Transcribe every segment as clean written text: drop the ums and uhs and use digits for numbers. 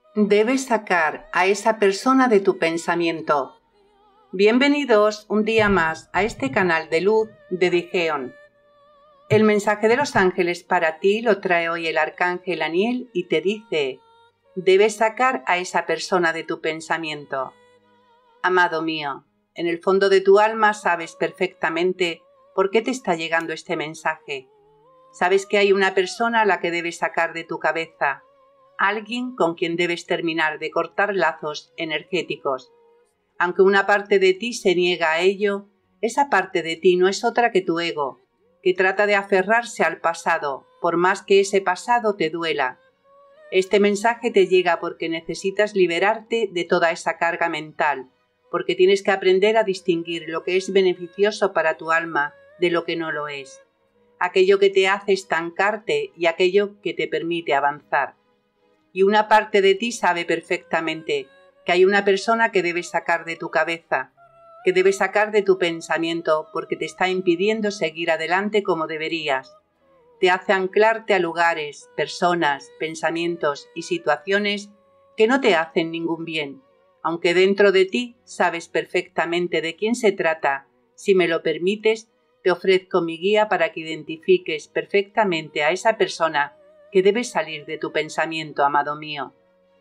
Debes sacar a esa persona de tu pensamiento. Bienvenidos un día más a este canal de luz de Digeon. El mensaje de los ángeles para ti lo trae hoy el arcángel Aniel y te dice: debes sacar a esa persona de tu pensamiento. Amado mío, en el fondo de tu alma sabes perfectamente por qué te está llegando este mensaje. Sabes que hay una persona a la que debes sacar de tu cabeza, alguien con quien debes terminar de cortar lazos energéticos. Aunque una parte de ti se niega a ello, esa parte de ti no es otra que tu ego, que trata de aferrarse al pasado, por más que ese pasado te duela. Este mensaje te llega porque necesitas liberarte de toda esa carga mental, porque tienes que aprender a distinguir lo que es beneficioso para tu alma de lo que no lo es, aquello que te hace estancarte y aquello que te permite avanzar. Y una parte de ti sabe perfectamente que hay una persona que debes sacar de tu cabeza, que debes sacar de tu pensamiento porque te está impidiendo seguir adelante como deberías. Te hace anclarte a lugares, personas, pensamientos y situaciones que no te hacen ningún bien, aunque dentro de ti sabes perfectamente de quién se trata. Si me lo permites, te ofrezco mi guía para que identifiques perfectamente a esa persona que debe salir de tu pensamiento, amado mío.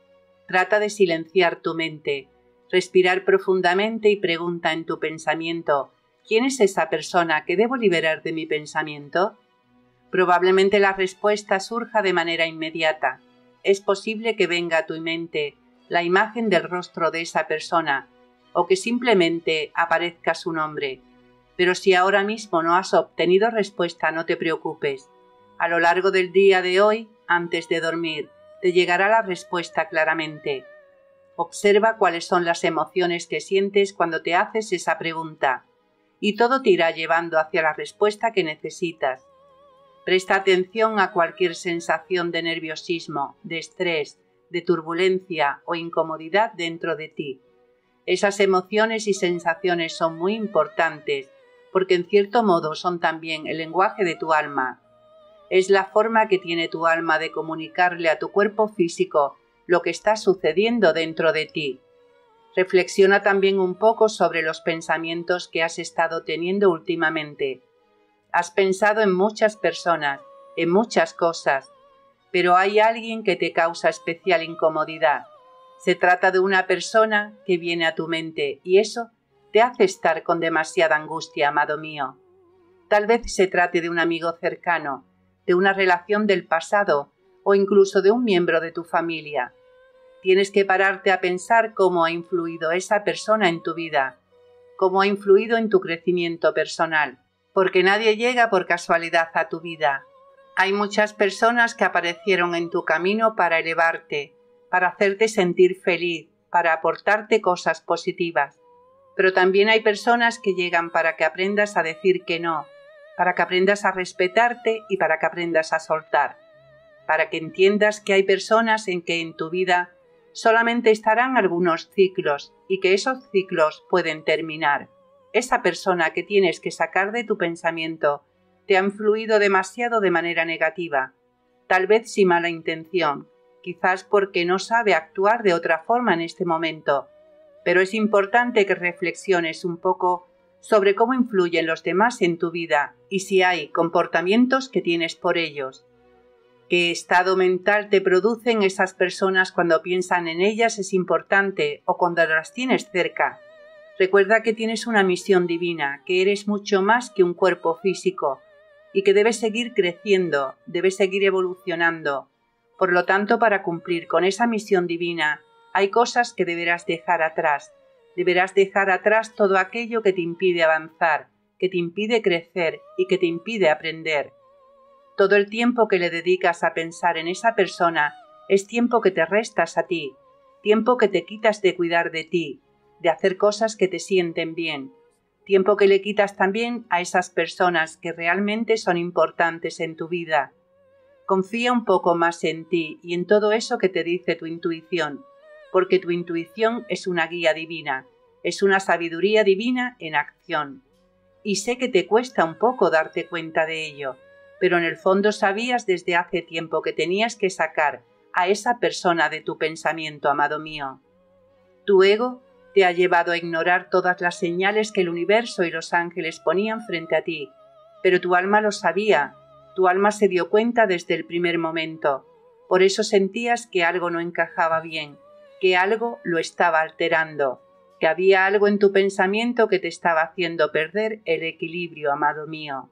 Trata de silenciar tu mente, respirar profundamente y pregunta en tu pensamiento: ¿quién es esa persona que debo liberar de mi pensamiento? Probablemente la respuesta surja de manera inmediata. Es posible que venga a tu mente la imagen del rostro de esa persona o que simplemente aparezca su nombre. Pero si ahora mismo no has obtenido respuesta, no te preocupes. A lo largo del día de hoy, antes de dormir, te llegará la respuesta claramente. Observa cuáles son las emociones que sientes cuando te haces esa pregunta, y todo te irá llevando hacia la respuesta que necesitas. Presta atención a cualquier sensación de nerviosismo, de estrés, de turbulencia o incomodidad dentro de ti. Esas emociones y sensaciones son muy importantes porque en cierto modo son también el lenguaje de tu alma. Es la forma que tiene tu alma de comunicarle a tu cuerpo físico lo que está sucediendo dentro de ti. Reflexiona también un poco sobre los pensamientos que has estado teniendo últimamente. Has pensado en muchas personas, en muchas cosas, pero hay alguien que te causa especial incomodidad. Se trata de una persona que viene a tu mente y eso te hace estar con demasiada angustia, amado mío. Tal vez se trate de un amigo cercano, de una relación del pasado o incluso de un miembro de tu familia. Tienes que pararte a pensar cómo ha influido esa persona en tu vida, cómo ha influido en tu crecimiento personal, porque nadie llega por casualidad a tu vida. Hay muchas personas que aparecieron en tu camino para elevarte, para hacerte sentir feliz, para aportarte cosas positivas. Pero también hay personas que llegan para que aprendas a decir que no, para que aprendas a respetarte y para que aprendas a soltar, para que entiendas que hay personas en que en tu vida solamente estarán algunos ciclos y que esos ciclos pueden terminar. Esa persona que tienes que sacar de tu pensamiento te ha influido demasiado de manera negativa, tal vez sin mala intención, quizás porque no sabe actuar de otra forma en este momento, pero es importante que reflexiones un poco sobre cómo influyen los demás en tu vida y si hay comportamientos que tienes por ellos. ¿Qué estado mental te producen esas personas cuando piensan en ellas es importante o cuando las tienes cerca? Recuerda que tienes una misión divina, que eres mucho más que un cuerpo físico y que debes seguir creciendo, debes seguir evolucionando. Por lo tanto, para cumplir con esa misión divina, hay cosas que deberás dejar atrás. Deberás dejar atrás todo aquello que te impide avanzar, que te impide crecer y que te impide aprender. Todo el tiempo que le dedicas a pensar en esa persona es tiempo que te restas a ti, tiempo que te quitas de cuidar de ti, de hacer cosas que te sienten bien, tiempo que le quitas también a esas personas que realmente son importantes en tu vida. Confía un poco más en ti y en todo eso que te dice tu intuición, porque tu intuición es una guía divina, es una sabiduría divina en acción. Y sé que te cuesta un poco darte cuenta de ello, pero en el fondo sabías desde hace tiempo que tenías que sacar a esa persona de tu pensamiento, amado mío. Tu ego te ha llevado a ignorar todas las señales que el universo y los ángeles ponían frente a ti, pero tu alma lo sabía, tu alma se dio cuenta desde el primer momento, por eso sentías que algo no encajaba bien, que algo lo estaba alterando, que había algo en tu pensamiento que te estaba haciendo perder el equilibrio, amado mío.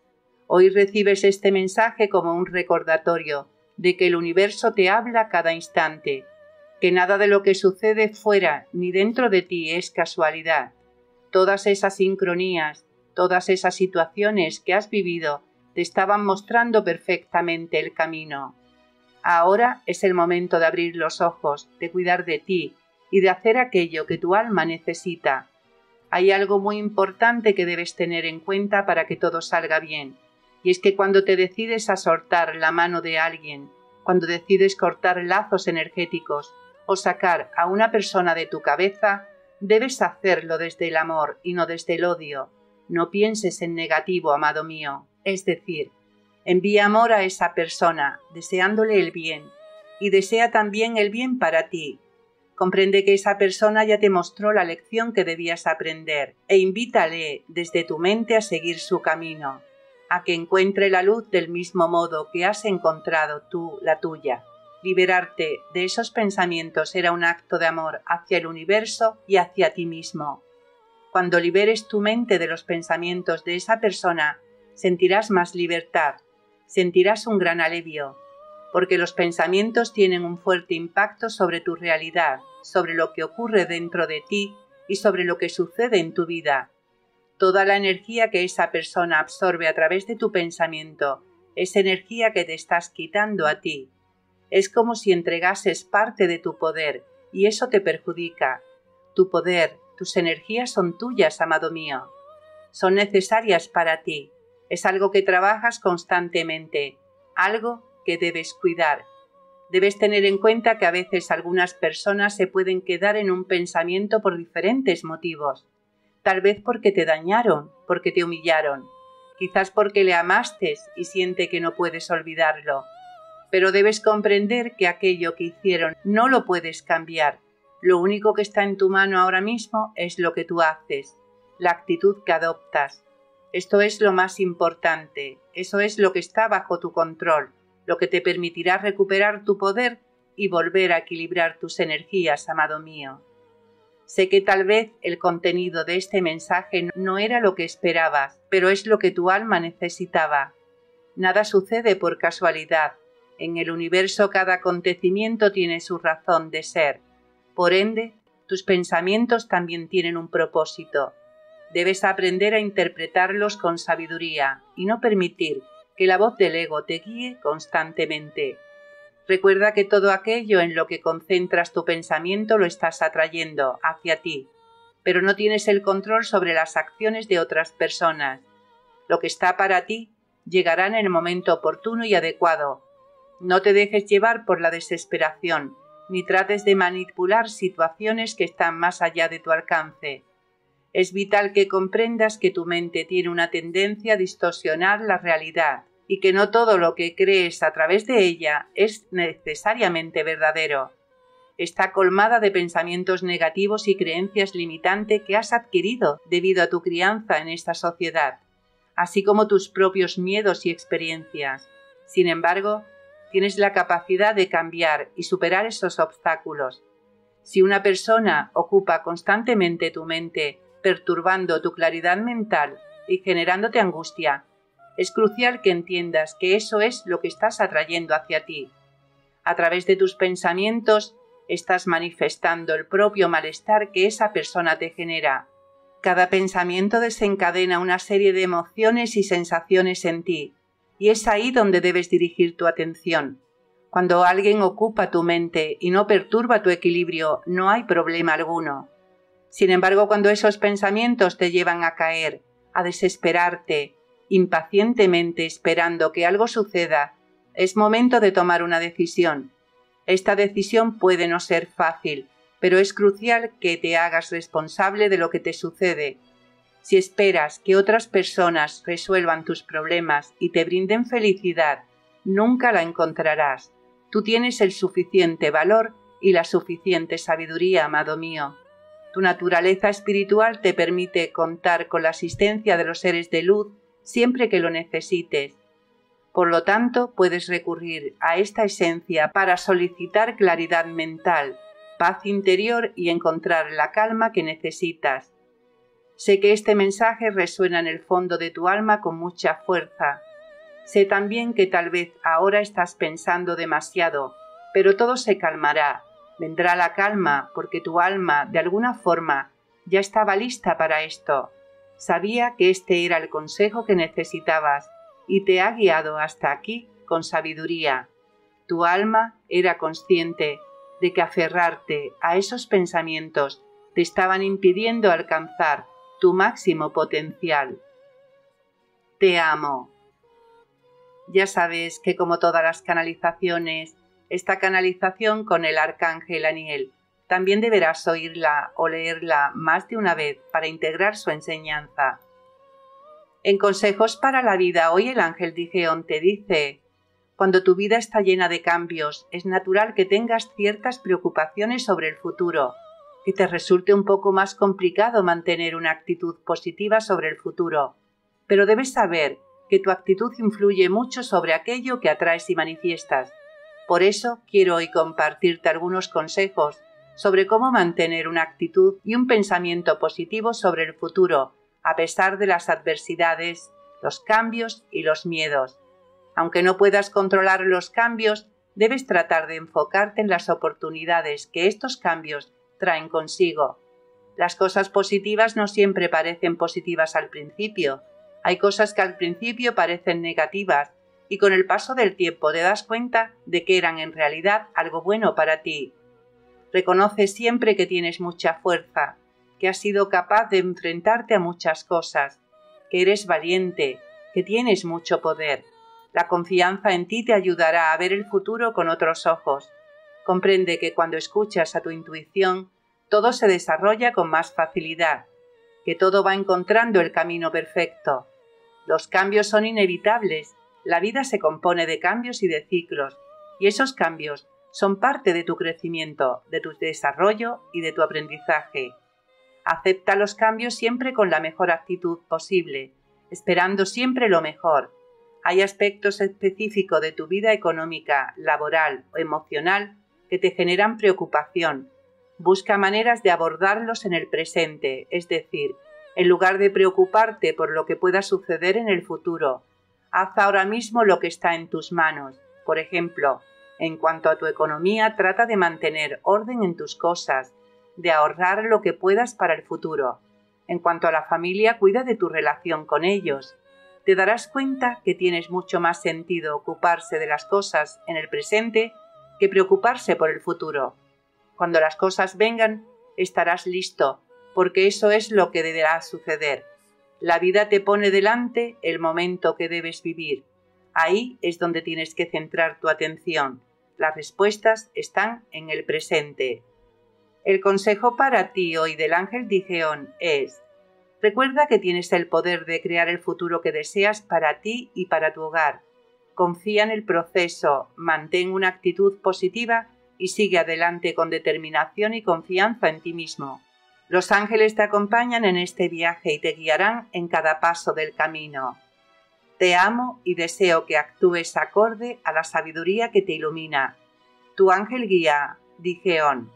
Hoy recibes este mensaje como un recordatorio de que el universo te habla cada instante, que nada de lo que sucede fuera ni dentro de ti es casualidad. Todas esas sincronías, todas esas situaciones que has vivido te estaban mostrando perfectamente el camino. Ahora es el momento de abrir los ojos, de cuidar de ti y de hacer aquello que tu alma necesita. Hay algo muy importante que debes tener en cuenta para que todo salga bien, y es que cuando te decides a soltar la mano de alguien, cuando decides cortar lazos energéticos o sacar a una persona de tu cabeza, debes hacerlo desde el amor y no desde el odio. No pienses en negativo, amado mío, es decir, envía amor a esa persona, deseándole el bien, y desea también el bien para ti. Comprende que esa persona ya te mostró la lección que debías aprender e invítale desde tu mente a seguir su camino, a que encuentre la luz del mismo modo que has encontrado tú la tuya. Liberarte de esos pensamientos era un acto de amor hacia el universo y hacia ti mismo. Cuando liberes tu mente de los pensamientos de esa persona, sentirás más libertad, sentirás un gran alivio, porque los pensamientos tienen un fuerte impacto sobre tu realidad, sobre lo que ocurre dentro de ti y sobre lo que sucede en tu vida. Toda la energía que esa persona absorbe a través de tu pensamiento es energía que te estás quitando a ti. Es como si entregases parte de tu poder y eso te perjudica. Tu poder, tus energías son tuyas, amado mío. Son necesarias para ti. Es algo que trabajas constantemente, algo que debes cuidar. Debes tener en cuenta que a veces algunas personas se pueden quedar en un pensamiento por diferentes motivos. Tal vez porque te dañaron, porque te humillaron, quizás porque le amaste y siente que no puedes olvidarlo. Pero debes comprender que aquello que hicieron no lo puedes cambiar. Lo único que está en tu mano ahora mismo es lo que tú haces, la actitud que adoptas. Esto es lo más importante, eso es lo que está bajo tu control, lo que te permitirá recuperar tu poder y volver a equilibrar tus energías, amado mío. Sé que tal vez el contenido de este mensaje no era lo que esperabas, pero es lo que tu alma necesitaba. Nada sucede por casualidad. En el universo cada acontecimiento tiene su razón de ser. Por ende, tus pensamientos también tienen un propósito. Debes aprender a interpretarlos con sabiduría y no permitir que la voz del ego te guíe constantemente. Recuerda que todo aquello en lo que concentras tu pensamiento lo estás atrayendo hacia ti, pero no tienes el control sobre las acciones de otras personas. Lo que está para ti llegará en el momento oportuno y adecuado. No te dejes llevar por la desesperación, ni trates de manipular situaciones que están más allá de tu alcance. Es vital que comprendas que tu mente tiene una tendencia a distorsionar la realidad y que no todo lo que crees a través de ella es necesariamente verdadero. Está colmada de pensamientos negativos y creencias limitantes que has adquirido debido a tu crianza en esta sociedad, así como tus propios miedos y experiencias. Sin embargo, tienes la capacidad de cambiar y superar esos obstáculos. Si una persona ocupa constantemente tu mente, perturbando tu claridad mental y generándote angustia, es crucial que entiendas que eso es lo que estás atrayendo hacia ti. A través de tus pensamientos, estás manifestando el propio malestar que esa persona te genera. Cada pensamiento desencadena una serie de emociones y sensaciones en ti, y es ahí donde debes dirigir tu atención. Cuando alguien ocupa tu mente y no perturba tu equilibrio, no hay problema alguno. Sin embargo, cuando esos pensamientos te llevan a caer, a desesperarte, impacientemente esperando que algo suceda, es momento de tomar una decisión. Esta decisión puede no ser fácil, pero es crucial que te hagas responsable de lo que te sucede. Si esperas que otras personas resuelvan tus problemas y te brinden felicidad, nunca la encontrarás. Tú tienes el suficiente valor y la suficiente sabiduría, amado mío. Tu naturaleza espiritual te permite contar con la asistencia de los seres de luz siempre que lo necesites. Por lo tanto, puedes recurrir a esta esencia para solicitar claridad mental, paz interior y encontrar la calma que necesitas. Sé que este mensaje resuena en el fondo de tu alma con mucha fuerza. Sé también que tal vez ahora estás pensando demasiado, pero todo se calmará. Vendrá la calma porque tu alma, de alguna forma, ya estaba lista para esto. Sabía que este era el consejo que necesitabas y te ha guiado hasta aquí con sabiduría. Tu alma era consciente de que aferrarte a esos pensamientos te estaban impidiendo alcanzar tu máximo potencial. Te amo. Ya sabes que como todas las canalizaciones, esta canalización con el arcángel Aniel también deberás oírla o leerla más de una vez para integrar su enseñanza. En Consejos para la Vida, hoy el ángel Digeón te dice: cuando tu vida está llena de cambios, es natural que tengas ciertas preocupaciones sobre el futuro, que te resulte un poco más complicado mantener una actitud positiva sobre el futuro. Pero debes saber que tu actitud influye mucho sobre aquello que atraes y manifiestas. Por eso quiero hoy compartirte algunos consejos sobre cómo mantener una actitud y un pensamiento positivo sobre el futuro, a pesar de las adversidades, los cambios y los miedos. Aunque no puedas controlar los cambios, debes tratar de enfocarte en las oportunidades que estos cambios traen consigo. Las cosas positivas no siempre parecen positivas al principio. Hay cosas que al principio parecen negativas y con el paso del tiempo te das cuenta de que eran en realidad algo bueno para ti. Reconoce siempre que tienes mucha fuerza, que has sido capaz de enfrentarte a muchas cosas, que eres valiente, que tienes mucho poder. La confianza en ti te ayudará a ver el futuro con otros ojos. Comprende que cuando escuchas a tu intuición, todo se desarrolla con más facilidad, que todo va encontrando el camino perfecto. Los cambios son inevitables. La vida se compone de cambios y de ciclos, y esos cambios son parte de tu crecimiento, de tu desarrollo y de tu aprendizaje. Acepta los cambios siempre con la mejor actitud posible, esperando siempre lo mejor. Hay aspectos específicos de tu vida económica, laboral o emocional que te generan preocupación. Busca maneras de abordarlos en el presente, es decir, en lugar de preocuparte por lo que pueda suceder en el futuro, haz ahora mismo lo que está en tus manos. Por ejemplo, en cuanto a tu economía, trata de mantener orden en tus cosas, de ahorrar lo que puedas para el futuro. En cuanto a la familia, cuida de tu relación con ellos. Te darás cuenta que tienes mucho más sentido ocuparse de las cosas en el presente que preocuparse por el futuro. Cuando las cosas vengan, estarás listo, porque eso es lo que deberá suceder. La vida te pone delante el momento que debes vivir. Ahí es donde tienes que centrar tu atención. Las respuestas están en el presente. El consejo para ti hoy del ángel Digeón es: recuerda que tienes el poder de crear el futuro que deseas para ti y para tu hogar. Confía en el proceso, mantén una actitud positiva y sigue adelante con determinación y confianza en ti mismo. Los ángeles te acompañan en este viaje y te guiarán en cada paso del camino. Te amo y deseo que actúes acorde a la sabiduría que te ilumina. Tu ángel guía, Digeón.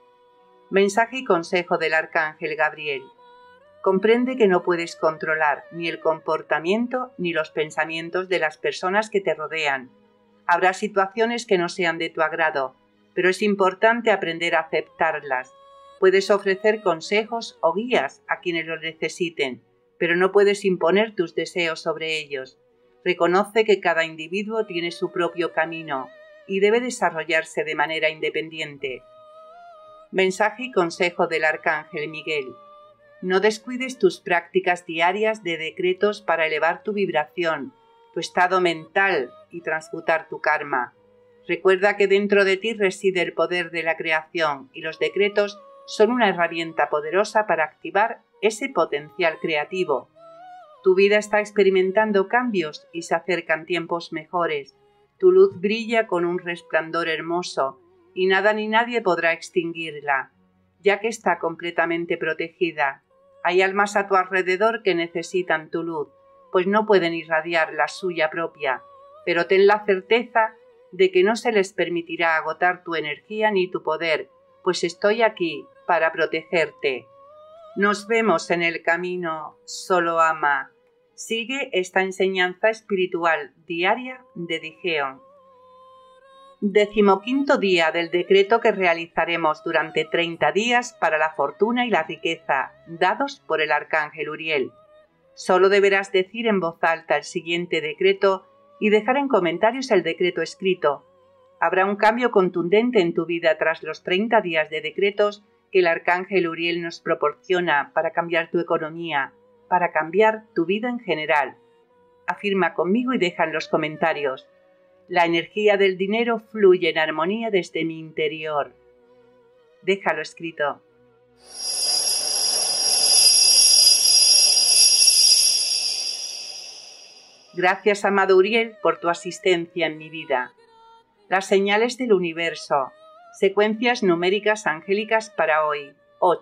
Mensaje y consejo del arcángel Gabriel. Comprende que no puedes controlar ni el comportamiento ni los pensamientos de las personas que te rodean. Habrá situaciones que no sean de tu agrado, pero es importante aprender a aceptarlas. Puedes ofrecer consejos o guías a quienes lo necesiten, pero no puedes imponer tus deseos sobre ellos. Reconoce que cada individuo tiene su propio camino y debe desarrollarse de manera independiente. Mensaje y consejo del arcángel Miguel. No descuides tus prácticas diarias de decretos para elevar tu vibración, tu estado mental y transmutar tu karma. Recuerda que dentro de ti reside el poder de la creación y los decretos son una herramienta poderosa para activar ese potencial creativo. Tu vida está experimentando cambios y se acercan tiempos mejores. Tu luz brilla con un resplandor hermoso y nada ni nadie podrá extinguirla, ya que está completamente protegida. Hay almas a tu alrededor que necesitan tu luz, pues no pueden irradiar la suya propia, pero ten la certeza de que no se les permitirá agotar tu energía ni tu poder, pues estoy aquí para protegerte. Nos vemos en el camino, solo ama. Sigue esta enseñanza espiritual diaria de Digeon. 15º día del decreto que realizaremos durante 30 días para la fortuna y la riqueza, dados por el Arcángel Uriel. Solo deberás decir en voz alta el siguiente decreto y dejar en comentarios el decreto escrito. Habrá un cambio contundente en tu vida tras los 30 días de decretos que el Arcángel Uriel nos proporciona para cambiar tu economía, para cambiar tu vida en general. Afirma conmigo y deja en los comentarios. La energía del dinero fluye en armonía desde mi interior. Déjalo escrito. Gracias, amado Uriel, por tu asistencia en mi vida. Las señales del universo. Secuencias numéricas angélicas para hoy.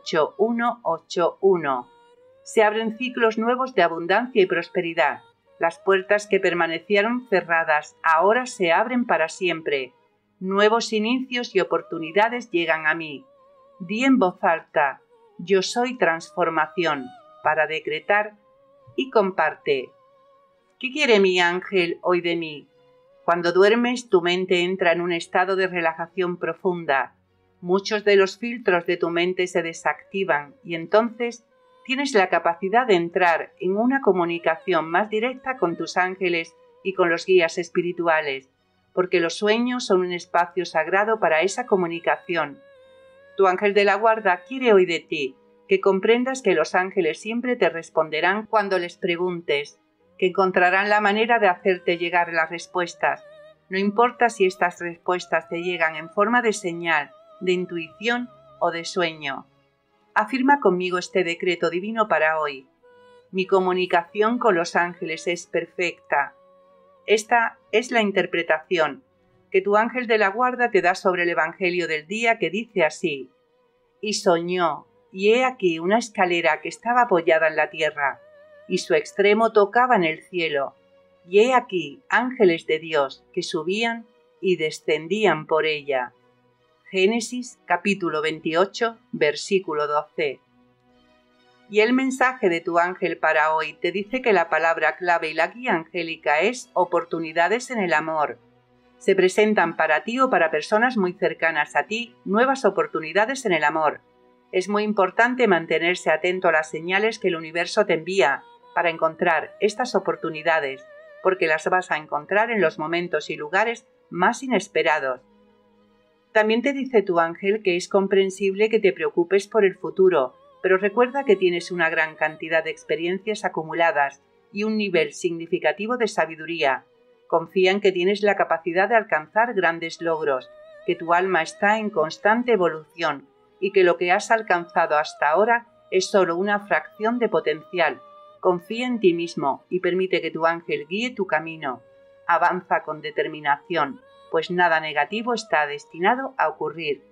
8181. Se abren ciclos nuevos de abundancia y prosperidad. Las puertas que permanecieron cerradas ahora se abren para siempre. Nuevos inicios y oportunidades llegan a mí. Di en voz alta, yo soy transformación, para decretar y comparte. ¿Qué quiere mi ángel hoy de mí? Cuando duermes, tu mente entra en un estado de relajación profunda. Muchos de los filtros de tu mente se desactivan y entonces tienes la capacidad de entrar en una comunicación más directa con tus ángeles y con los guías espirituales, porque los sueños son un espacio sagrado para esa comunicación. Tu ángel de la guarda quiere hoy de ti que comprendas que los ángeles siempre te responderán cuando les preguntes, que encontrarán la manera de hacerte llegar las respuestas. No importa si estas respuestas te llegan en forma de señal, de intuición o de sueño. Afirma conmigo este decreto divino para hoy. Mi comunicación con los ángeles es perfecta. Esta es la interpretación que tu ángel de la guarda te da sobre el Evangelio del día, que dice así: y soñó, y he aquí una escalera que estaba apoyada en la tierra, y su extremo tocaba en el cielo, y he aquí ángeles de Dios que subían y descendían por ella. Génesis capítulo 28, versículo 12. Y el mensaje de tu ángel para hoy te dice que la palabra clave y la guía angélica es oportunidades en el amor. Se presentan para ti o para personas muy cercanas a ti nuevas oportunidades en el amor. Es muy importante mantenerse atento a las señales que el universo te envía para encontrar estas oportunidades, porque las vas a encontrar en los momentos y lugares más inesperados. También te dice tu ángel que es comprensible que te preocupes por el futuro, pero recuerda que tienes una gran cantidad de experiencias acumuladas y un nivel significativo de sabiduría. Confía en que tienes la capacidad de alcanzar grandes logros, que tu alma está en constante evolución y que lo que has alcanzado hasta ahora es solo una fracción de potencial. Confía en ti mismo y permite que tu ángel guíe tu camino. Avanza con determinación, pues nada negativo está destinado a ocurrir.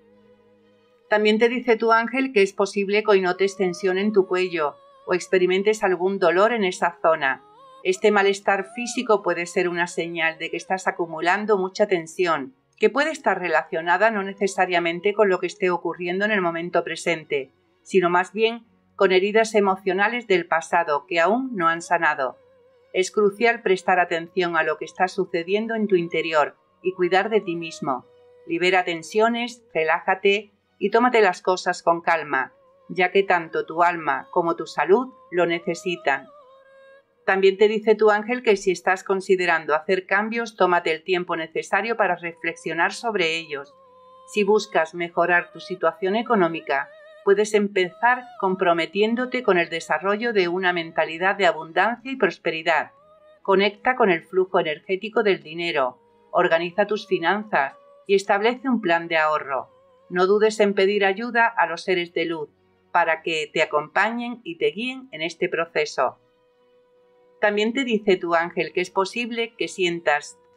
También te dice tu ángel que es posible que hoy notes tensión en tu cuello o experimentes algún dolor en esa zona. Este malestar físico puede ser una señal de que estás acumulando mucha tensión, que puede estar relacionada no necesariamente con lo que esté ocurriendo en el momento presente, sino más bien con heridas emocionales del pasado que aún no han sanado. Es crucial prestar atención a lo que está sucediendo en tu interior y cuidar de ti mismo. Libera tensiones, relájate y tómate las cosas con calma, ya que tanto tu alma como tu salud lo necesitan. También te dice tu ángel que si estás considerando hacer cambios, tómate el tiempo necesario para reflexionar sobre ellos. Si buscas mejorar tu situación económica, puedes empezar comprometiéndote con el desarrollo de una mentalidad de abundancia y prosperidad. Conecta con el flujo energético del dinero, organiza tus finanzas y establece un plan de ahorro. No dudes en pedir ayuda a los seres de luz para que te acompañen y te guíen en este proceso. También te dice tu ángel que es posible que sientas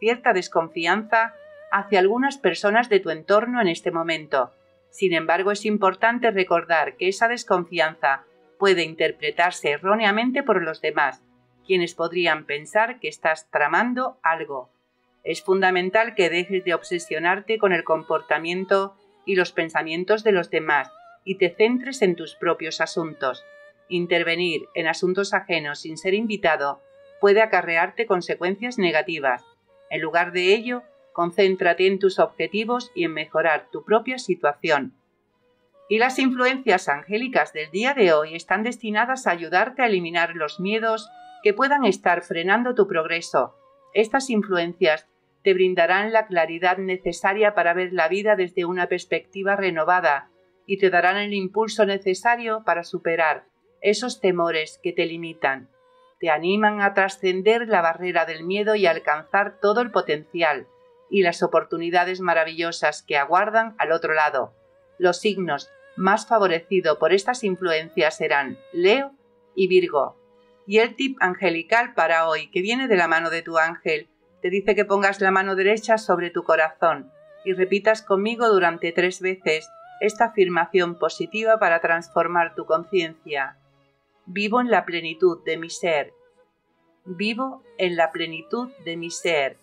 cierta desconfianza hacia algunas personas de tu entorno en este momento. Sin embargo, es importante recordar que esa desconfianza puede interpretarse erróneamente por los demás, quienes podrían pensar que estás tramando algo. Es fundamental que dejes de obsesionarte con el comportamiento y los pensamientos de los demás y te centres en tus propios asuntos. Intervenir en asuntos ajenos sin ser invitado puede acarrearte consecuencias negativas. En lugar de ello, concéntrate en tus objetivos y en mejorar tu propia situación. Y las influencias angélicas del día de hoy están destinadas a ayudarte a eliminar los miedos que puedan estar frenando tu progreso. Estas influencias te brindarán la claridad necesaria para ver la vida desde una perspectiva renovada y te darán el impulso necesario para superar esos temores que te limitan. Te animan a trascender la barrera del miedo y a alcanzar todo el potencial y las oportunidades maravillosas que aguardan al otro lado. Los signos más favorecidos por estas influencias serán Leo y Virgo. Y el tip angelical para hoy, que viene de la mano de tu ángel, te dice que pongas la mano derecha sobre tu corazón y repitas conmigo durante 3 veces esta afirmación positiva para transformar tu conciencia. Vivo en la plenitud de mi ser. Vivo en la plenitud de mi ser.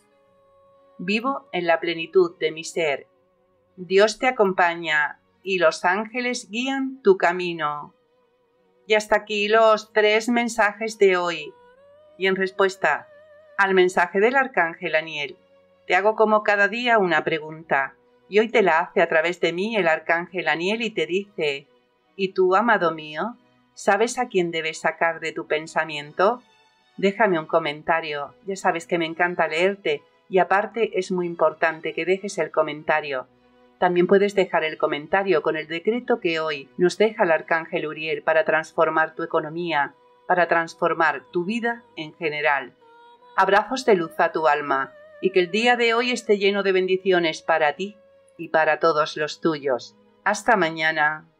Vivo en la plenitud de mi ser. Dios te acompaña y los ángeles guían tu camino. Y hasta aquí los 3 mensajes de hoy. Y en respuesta al mensaje del arcángel Aniel, te hago como cada día una pregunta. Y hoy te la hace a través de mí el arcángel Aniel y te dice: ¿y tú, amado mío, sabes a quién debes sacar de tu pensamiento? Déjame un comentario, ya sabes que me encanta leerte y aparte es muy importante que dejes el comentario. También puedes dejar el comentario con el decreto que hoy nos deja el arcángel Uriel para transformar tu economía, para transformar tu vida en general. Abrazos de luz a tu alma y que el día de hoy esté lleno de bendiciones para ti y para todos los tuyos. Hasta mañana.